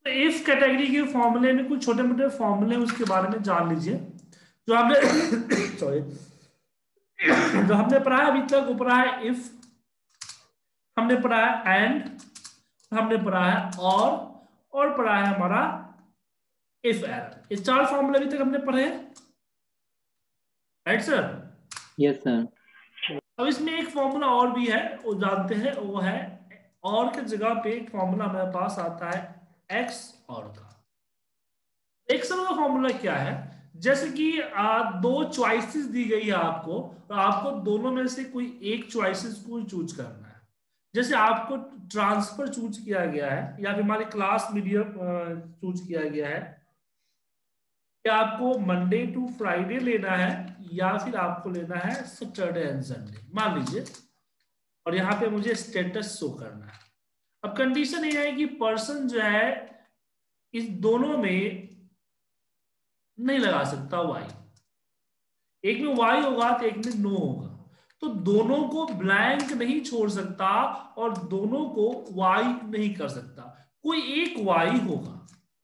तो if category के फॉर्मूले में कुछ छोटे मोटे फॉर्मूले उसके बारे में जान लीजिए जो हमने सॉरी जो हमने पढ़ा है अभी तक। वो पढ़ा है इफ, हमने पढ़ा है एंड, हमने पढ़ा है और पढ़ा है हमारा इफ एरर। ये चार फॉर्मूले अभी तक हमने पढ़े हैं, राइट सर। Yes sir. अब इसमें एक फॉर्मूला और भी है, वो जानते हैं, वो है और के जगह पे एक फॉर्मूला हमारे पास आता है एक्स और का। एक्सल का फॉर्मूला क्या है, जैसे कि दो चॉइसेस दी गई है आपको, और आपको दोनों में से कोई एक चॉइसेस को चूज करना है। जैसे आपको ट्रांसफर चूज किया गया है या फिर हमारे क्लास मीडियम चूज किया गया है कि आपको मंडे टू फ्राइडे लेना है या फिर आपको लेना है सैटरडे एंड संडे, मान लीजिए। और यहाँ पे मुझे स्टेटस शो करना है। अब कंडीशन ये है कि पर्सन जो है इस दोनों में नहीं लगा सकता वाई, एक में वाई होगा तो एक में नो होगा, तो दोनों को ब्लैंक नहीं छोड़ सकता और दोनों को वाई नहीं कर सकता, कोई एक वाई होगा।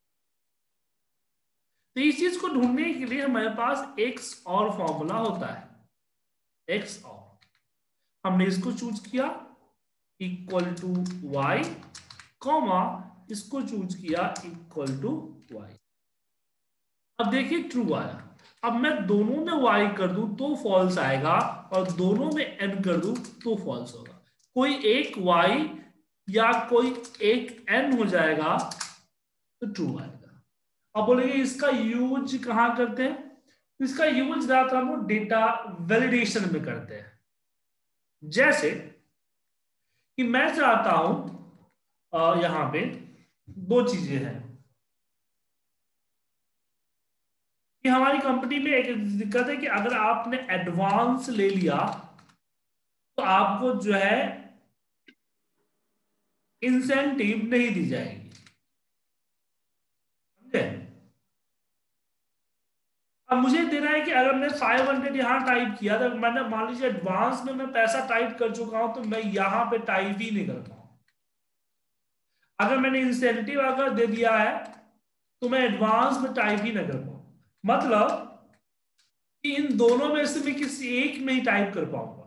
तो इस चीज को ढूंढने के लिए हमारे पास एक्स और फॉर्मूला होता है। एक्स और हमने इसको चूज किया इक्वल टू वाई, कॉमा इसको चूज किया इक्वल टू वाई। अब देखिए ट्रू आया। अब मैं दोनों में y कर दूं तो फॉल्स आएगा और दोनों में n कर दूं तो फॉल्स होगा। कोई एक y या कोई एक n हो जाएगा तो ट्रू आएगा। अब बोलेंगे इसका यूज कहां करते हैं, तो इसका यूज ज्यादातर हम लोग डेटा वैलिडेशन में करते हैं। जैसे कि मैं चाहता हूं यहां पे दो चीजें हैं कि हमारी कंपनी में एक दिक्कत है कि अगर आपने एडवांस ले लिया तो आपको जो है इंसेंटिव नहीं दी जाएगी, समझे। अब मुझे देना है कि अगर मैं 500 यहां टाइप किया तो मैंने मान लीजिए एडवांस में मैं पैसा टाइप कर चुका हूं तो मैं यहां पे टाइप ही नहीं कर पाऊं। अगर मैंने इंसेंटिव अगर दे दिया है तो मैं एडवांस में टाइप ही ना कर पाऊं, मतलब कि इन दोनों में से मैं किसी एक में ही टाइप कर पाऊंगा।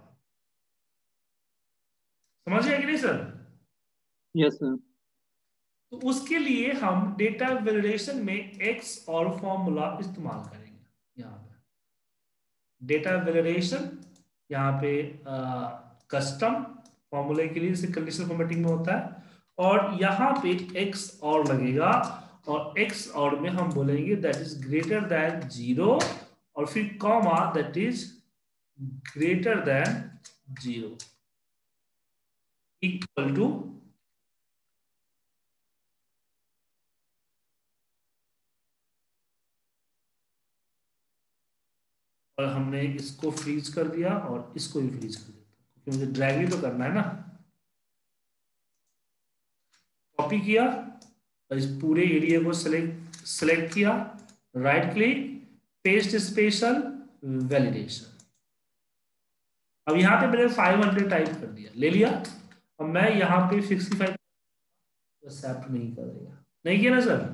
समझ गए कि नहीं सर। Yes sir. तो उसके लिए हम डेटा वैलिडेशन में एक्स और फॉर्मूला इस्तेमाल करेंगे। यहाँ पे डेटा वैलिडेशन, यहाँ पे कस्टम फॉर्मूले के लिए कंडीशनल फॉर्मेटिंग में होता है, और यहाँ पे एक्स और लगेगा, और एक्स और में हम बोलेंगे दैट इज ग्रेटर देन 0 और फिर comma that is greater than 0 equal to. और हमने इसको फ्रीज कर दिया और इसको भी फ्रीज कर दिया क्योंकि मुझे ड्रैग ही तो करना है ना। कॉपी किया और इस पूरे एरिया को सेलेक्ट किया, right click, paste special, validation. अब यहां पे मैंने 500 टाइप कर दिया, ले लिया। अब मैं यहां पे 65 एक्सेप्ट नहीं करेगा, नहीं किया ना सर।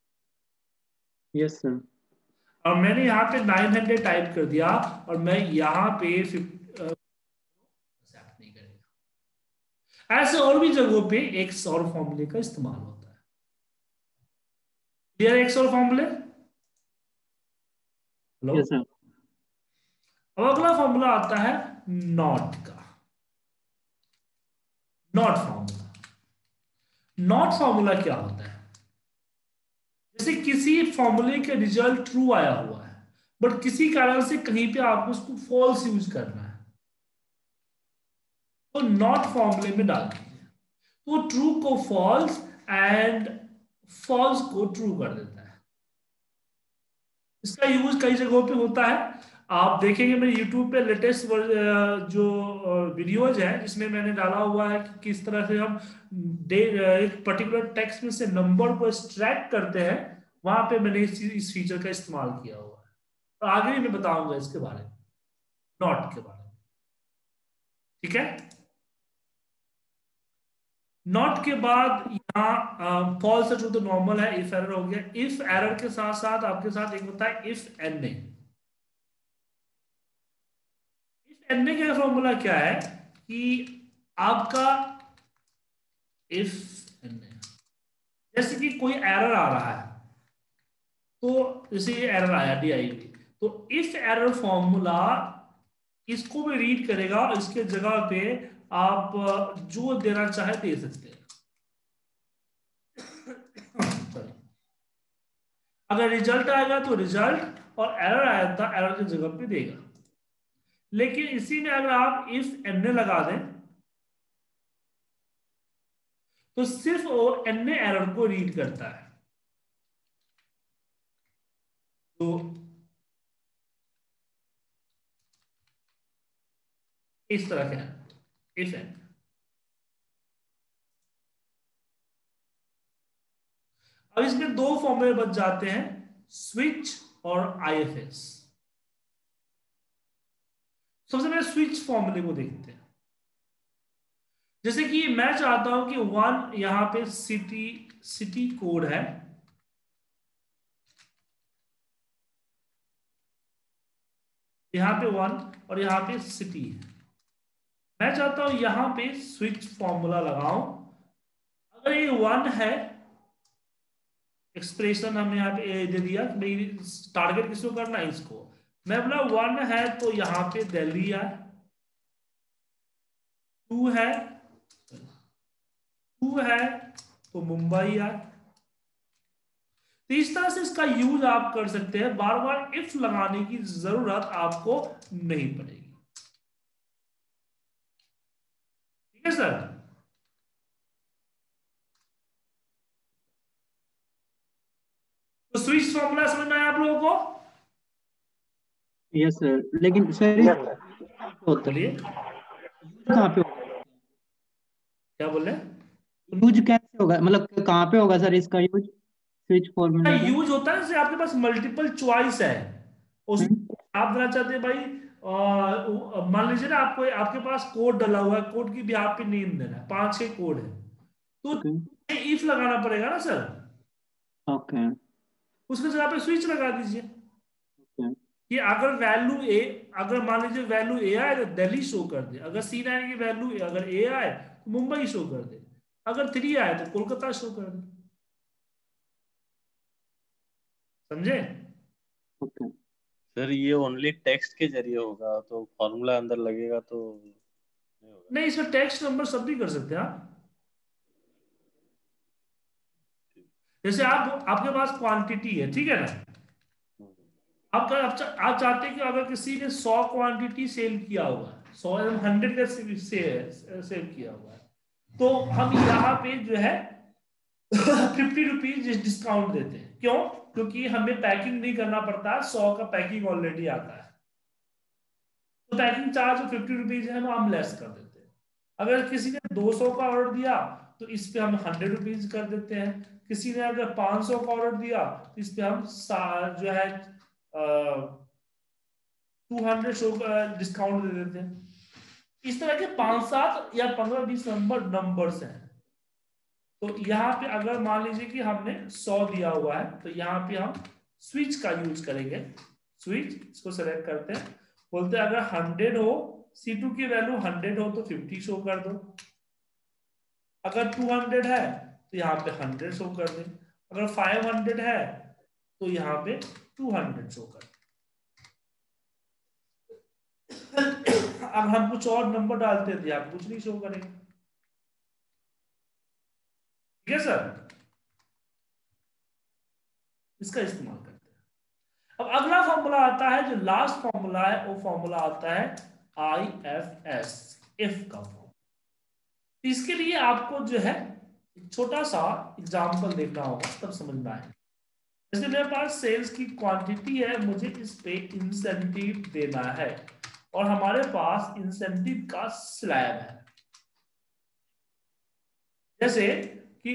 Yes sir. और मैंने यहाँ पे 900 टाइप कर दिया और मैं यहाँ पे एक्सेप्ट नहीं करेगा। ऐसे और भी जगहों पे एक्स और फॉर्मूले का इस्तेमाल होता है। क्लियर एक्स और फॉर्मूले। हेलो। Yes sir. अब अगला फॉर्मूला आता है नॉट का। नॉट फॉर्मूला, नॉट फॉर्मूला क्या होता है, जैसे किसी फॉर्मूले के रिजल्ट ट्रू आया हुआ है बट किसी कारण से कहीं पे आपको उसको फॉल्स यूज करना है, तो नॉट फॉर्मूले में डाल दीजिए, तो ट्रू को फॉल्स एंड फॉल्स को ट्रू कर देता है। इसका यूज कई जगहों पे होता है। आप देखेंगे मेरे YouTube पे लेटेस्ट जो वीडियोज है जिसमें मैंने डाला हुआ है कि किस तरह से हम एक पर्टिकुलर टेक्स्ट में से नंबर को एक्सट्रैक्ट करते हैं, वहां पे मैंने इस फीचर का इस्तेमाल किया हुआ है। और आगे भी मैं बताऊंगा इसके बारे में, नॉट के बारे में, ठीक है। नॉट के बाद यहाँ फॉल्स है, ट्रू तो नॉर्मल है, इफ एरर हो गया। इफ एरर के साथ साथ आपके साथ एक होता है if N A. If N A का फॉर्मूला क्या है कि आपका इफ एन ए, जैसे कि कोई एरर आ रहा है, तो जैसे ये एरर आया DIV, तो इफ एरर फॉर्मूला इसको भी रीड करेगा और इसके जगह पे आप जो देना चाहे दे सकते हैं। अगर रिजल्ट आएगा तो रिजल्ट, और एरर आया था एरर की जगह पे देगा। लेकिन इसी में अगर आप इफ एन ए लगा दें तो सिर्फ वो एन ए एरर को रीड करता है। तो इस तरह का इफ एन। अब इसमें दो फॉर्मूले बच जाते हैं, स्विच और IFS। सबसे पहले स्विच फॉर्मूले को देखते हैं। जैसे कि मैं चाहता हूं कि 1 यहां पे सिटी कोड है, यहां पे 1 और यहां पे सिटी है। मैं चाहता हूं यहां पे स्विच फॉर्मूला लगाऊं। अगर ये 1 है, एक्सप्रेशन हमने यहाँ पे दे दिया, टारगेट किसको करना है, इसको। मैं बोला 1 है तो यहां पे दिल्ली है, 2 है, 2 है तो मुंबई है। तो इस तरह से इसका यूज आप कर सकते हैं, बार बार इफ लगाने की जरूरत आपको नहीं पड़ेगी। ठीक है सर। तो स्विच फॉर्मूला समझ में आया आप लोगों को? यस सर, लेकिन सर यस सर। होता बोलिए, यूज कहाँ पे होगा? क्या बोल रहे हैं? यूज कैसे होगा, मतलब कहाँ पे होगा सर इसका यूज, स्विच फॉर्मूले का? यूज होता है जैसे आपके पास मल्टीपल चॉइस है, उस हम्म, आप देना चाहते हैं भाई, मान लीजिए ना आपको, आपके पास कोड डला हुआ है, कोड की भी आप पे नेम देना है, 5-6 कोड है, तो ओके इफ लगाना पड़ेगा ना सर। ओके उसके जगह पे स्विच लगा दीजिए ओके कि अगर वैल्यू ए, अगर मान लीजिए वैल्यू ए आए तो दिल्ली शो कर दे, अगर C9 की वैल्यू अगर ए आए तो मुंबई शो कर दे, अगर 3 आए तो कोलकाता शो कर दे। समझे? ओके। सर ये ओनली टेक्स्ट के जरिए होगा, तो फॉर्मूला अंदर लगेगा तो नहीं होगा। नहीं, इसमें टेक्स्ट नंबर सब भी कर सकते हैं आप। जैसे आप, आपके पास क्वांटिटी है, ठीक है ना, हम्म, आप चाहते हैं कि अगर किसी ने 100 क्वांटिटी सेल किया हुआ है, 100 का सेल किया हुआ है, तो हम यहाँ पे जो है 50 रुपीज डिस्काउंट देते हैं। क्यों? क्योंकि हमें पैकिंग नहीं करना पड़ता, 100 का पैकिंग ऑलरेडी आता है, तो पैकिंग चार्ज 50 रुपीज है, हम लेस कर देते हैं। अगर किसी ने 200 का ऑर्डर दिया तो इस पे हम 100 रुपीज कर देते हैं। किसी ने अगर 500 का ऑर्डर दिया तो इस पे हम जो है 200 शो डिस्काउंट दे देते हैं। इस तरह के 5-7 या 15-20 नंबर्स हैं। तो यहाँ पे अगर मान लीजिए कि हमने 100 दिया हुआ है, तो यहाँ पे हम स्विच का यूज करेंगे। स्विच, इसको सेलेक्ट करते हैं, बोलते हैं अगर 100 हो, C2 की वैल्यू 100 हो तो 50 शो कर दो। अगर 200 है तो यहाँ पे 100 शो कर दे। अगर 500 है तो यहाँ पे 200 शो कर दे। अब हम कुछ और नंबर डालते हैं तो यहाँ कुछ नहीं शो करेंगे। ठीक है सर, इसका इस्तेमाल करते हैं। अब अगला फॉर्मूला आता है, जो लास्ट फॉर्मूला है, वो फॉर्मूला आता है IFS, इफ का फॉर्मूला। इसके लिए आपको जो है एक छोटा सा एग्जांपल देखना होगा, तब समझ में आएगा। जैसे मेरे पास सेल्स की क्वांटिटी है, मुझे इस पे इंसेंटिव देना है, और हमारे पास इंसेंटिव का स्लैब है। जैसे कि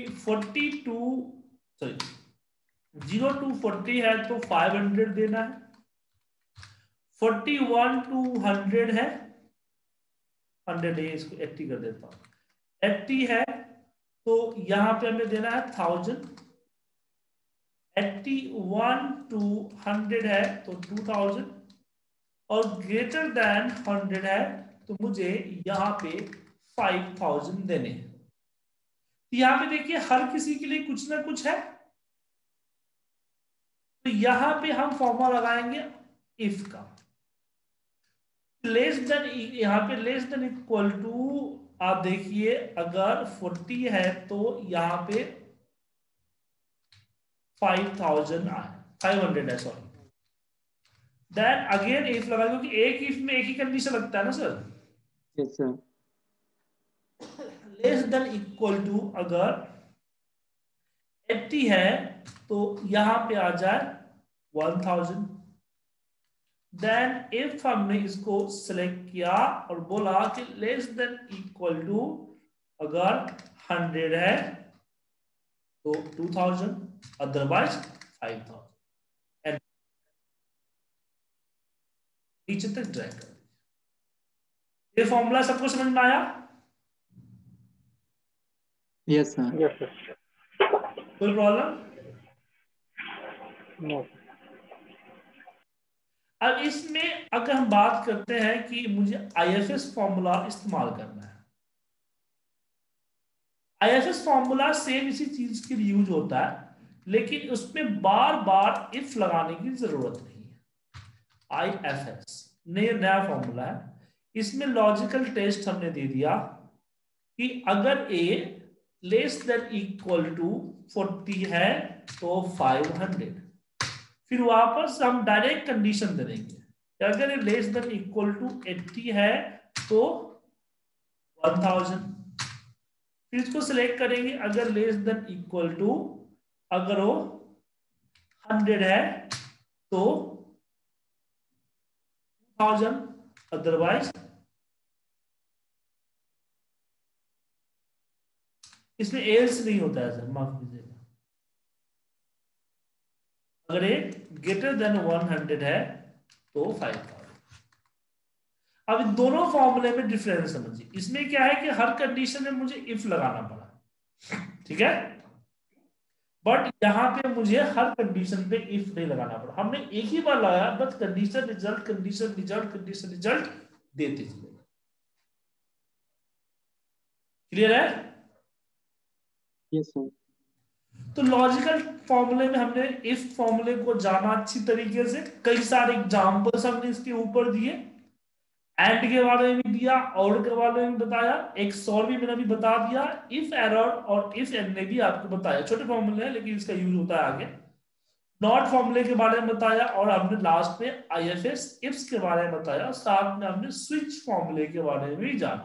0 to 40 है तो 500 देना है, 41 to 100 है, 100 है, इसको 80 कर देता हूं, 80 है तो यहां पे हमें देना है 1000, 81 to 100 है तो 2000, और ग्रेटर देन 100 है तो मुझे यहां पे 5000 देने हैं। तो यहां पे देखिए हर किसी के लिए कुछ ना कुछ है, तो यहां पे हम फॉर्मूला लगाएंगे इफ का। लेस देन, यहां पे लेस देन इक्वल टू, आप देखिए अगर 40 है तो यहां पे 5000 आए, 500 है सॉरी। देन अगेन इफ लगा, क्योंकि एक इफ में एक ही कंडीशन लगता है ना sir. Yes sir. Less than equal to अगर 80 है तो यहां पे आ जाए 1000। देन इफ हमने इसको सिलेक्ट किया और बोला कि लेस देन इक्वल टू अगर 100 है तो 2000, अदरवाइज 5000, एंड नीचे तक ड्रैग कर दीजिए। ये फॉर्मूला सबको समझ में आया? Yes sir. Yes sir. कोई प्रॉब्लम? नो। अब इसमें अगर हम बात करते हैं कि मुझे आईएफएस फॉर्मूला इस्तेमाल करना है, आईएफएस फॉर्मूला सेम इसी चीज के लिए यूज होता है, लेकिन उसमें बार बार इफ लगाने की जरूरत नहीं है। आईएफएस नया फॉर्मूला है, इसमें लॉजिकल टेस्ट हमने दे दिया कि अगर A less than equal to 40 है तो 500, फिर वापस हम डायरेक्ट कंडीशन दे देंगे कि अगर ये लेस देन इक्वल टू 80 है तो 1000, फिर इसको सिलेक्ट करेंगे अगर लेस देन इक्वल टू, अगर वो 100 है तो 1000, अदरवाइज। इसमें एल्स नहीं होता है सर, माफ कीजिएगा। अगर ये ग्रेटर देन 100 है तो 5000। अब इन दोनों फॉर्मूले में डिफरेंस समझिए। इसमें क्या है कि हर कंडीशन में मुझे इफ लगाना पड़ा, ठीक है, बट यहां पे मुझे हर कंडीशन पे इफ नहीं लगाना पड़ा, हमने एक ही बार लगाया, बस condition result condition result condition result देते चले। क्लियर है? Yes sir. तो लॉजिकल फॉर्मूले में हमने इफ फॉर्मूले को जाना अच्छी तरीके से, कई सारे एग्जांपल्स हमने इसके ऊपर दिए, एंड के बारे में भी दिया, और के बारे में बताया, एक और भी मैंने अभी बता दिया, इफ एरर और इफ एंड ने भी आपको बताया। छोटे फॉर्मूले हैं लेकिन इसका यूज होता है आगे। नॉट फॉर्मूले के बारे में बताया, और हमने लास्ट में आईएफएस इफ्स के बारे में बताया, साथ में हमने स्विच फॉर्मूले के बारे में भी जाना।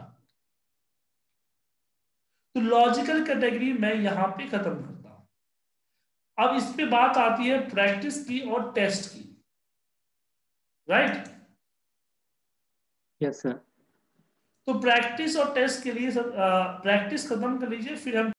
तो लॉजिकल कैटेगरी मैं यहां पे खत्म करता हूं। अब इस पे बात आती है प्रैक्टिस की और टेस्ट की, राइट? Yes sir. तो प्रैक्टिस और टेस्ट के लिए सब प्रैक्टिस खत्म कर लीजिए, फिर हम